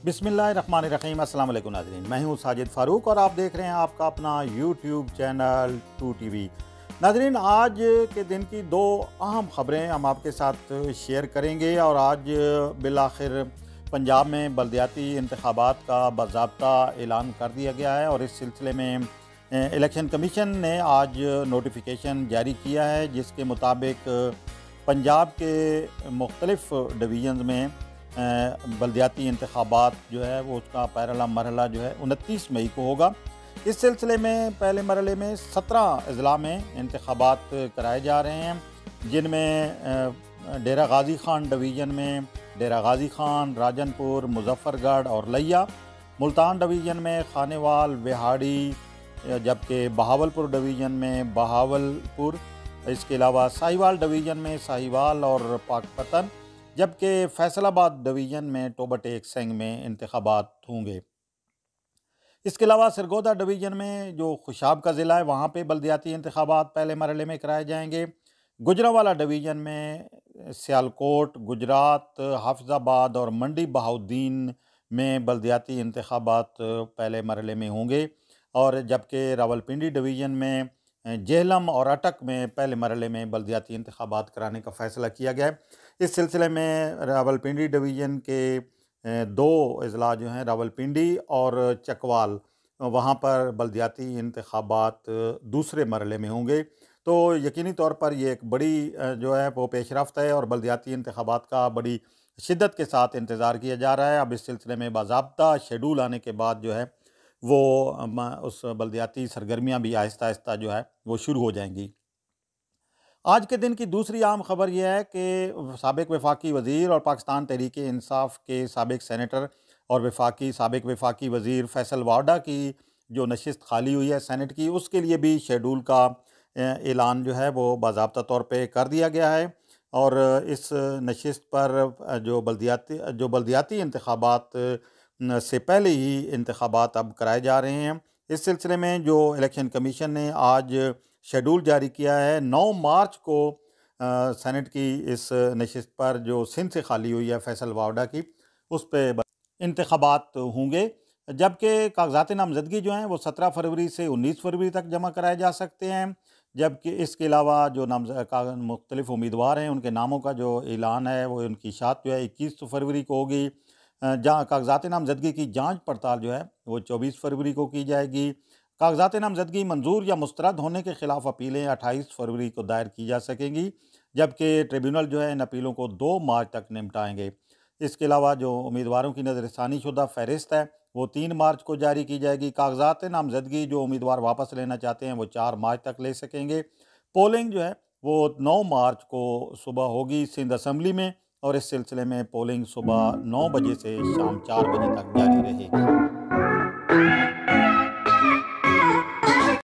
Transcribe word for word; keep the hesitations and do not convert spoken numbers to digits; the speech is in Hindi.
बिस्मिल्लाहिर्रहमानिर्रहीम। अस्सलाम वालेकुम नाज़रीन, मैं हूं साजिद फ़ारूक और आप देख रहे हैं आपका अपना यूट्यूब चैनल टू टीवी। नाज़रीन, आज के दिन की दो अहम ख़बरें हम आपके साथ शेयर करेंगे और आज बिलाखिर पंजाब में बलदियाती इंतखाबात का बाज़ाब्ता ऐलान कर दिया गया है और इस सिलसिले में इलेक्शन कमीशन ने आज नोटिफिकेशन जारी किया है, जिसके मुताबिक पंजाब के मुख्तलिफ़ डिवीज़न्स में बलदियाती इंतखाबात जो है वो उसका पहला मरहला जो है उनतीस मई को होगा। इस सिलसिले में पहले मरहले में सत्रह अजला में इंतखाबात कराए जा रहे हैं, जिनमें डेरा गाज़ी ख़ान डिवीज़न में डेरा गाज़ी ख़ान, राजनपुर, मुजफ्फरगढ़ और लिया। मुल्तान डिवीज़न में खानेवाल, विहाड़ी, जबकि बहावलपुर डिवीज़न में बहावलपुर, इसके अलावा साहिवाल डिवीज़न में साहिवाल और पाकपतन, जबकि फैसलाबाद डिवीज़न में टोबा-टेक सेंग में इंतखाबात होंगे। इसके अलावा सरगोदा डिवीज़न में जो खुशाब का ज़िला है वहाँ पे बलदियाती इंतखाबात पहले मरहले में कराए जाएंगे। गुजरांवाला डिवीज़न में सियालकोट, गुजरात, हाफिज़ाबाद और मंडी बहाउद्दीन में बलदियाती इंतखाबात पहले मरहले में होंगे, और जबकि रावलपिंडी डिवीज़न में जेहलम और अटक में पहले मरहले में बलदियाती इंतखाबात कराने का फ़ैसला किया गया है। इस सिलसिले में रावलपिंडी डिवीज़न के दो अजला जो हैं रावलपिंडी और चकवाल, वहाँ पर बलदियाती इंतखाबात दूसरे मरहले में होंगे। तो यकीनी तौर पर ये एक बड़ी जो है वो पेशरफ्त है और बलदियाती इंतखाबात का बड़ी शिद्दत के साथ इंतज़ार किया जा रहा है। अब इस सिलसिले में बाज़ाब्ता शेड्यूल आने के बाद जो है वो उस बलदियाती सरगर्मियाँ भी आहिस्ता आहिस्ता जो है वो शुरू हो जाएंगी। आज के दिन की दूसरी आम खबर यह है कि साबिक वफाकी वज़ीर और पाकिस्तान तहरीक इंसाफ के साबिक सेनेटर और वफाकी साबिक वफाकी वज़ीर फैसल वाडा की जो नशिस्त खाली हुई है सेनेट की, उसके लिए भी शेड्यूल का ऐलान जो है वो बाज़ाब्ता तौर पे कर दिया गया है। और इस नशिस्त पर जो बलदियाती जो बलदियाती इंतखाबात से पहले ही इंतखाबात अब कराए जा रहे हैं। इस सिलसिले में जो इलेक्शन कमीशन ने आज शेड्यूल जारी किया है, नौ मार्च को सेनेट की इस नशिस्त पर जो सिंध से खाली हुई है फैसल वाडा की, उस पर इंतखाबात होंगे। जबकि कागजात नामजदगी जो हैं वो सत्रह फरवरी से उन्नीस फरवरी तक जमा कराए जा सकते हैं। जबकि इसके अलावा जो नाम मुख्तलिफ उम्मीदवार हैं उनके नामों का जो ऐलान है वो उनकी शात जो है इक्कीस फरवरी को होगी। जहाँ कागजात नामजदगी की जाँच पड़ताल जो है वो चौबीस फरवरी को की जाएगी। कागजात नामजदगी मंजूर या मुस्तरद होने के खिलाफ अपीलें अट्ठाईस फरवरी को दायर की जा सकेंगी, जबकि ट्रिब्यूनल जो है इन अपीलों को दो मार्च तक निपटाएंगे। इसके अलावा जो उम्मीदवारों की नज़रसानी शुदा फहरिस्त है वो तीन मार्च को जारी की जाएगी। कागजात नामजदगी जो उम्मीदवार वापस लेना चाहते हैं वो चार मार्च तक ले सकेंगे। पोलिंग जो है वो नौ मार्च को सुबह होगी सिंध असम्बली में, और इस सिलसिले में पोलिंग सुबह नौ बजे से शाम चार बजे तक जारी रहेगी।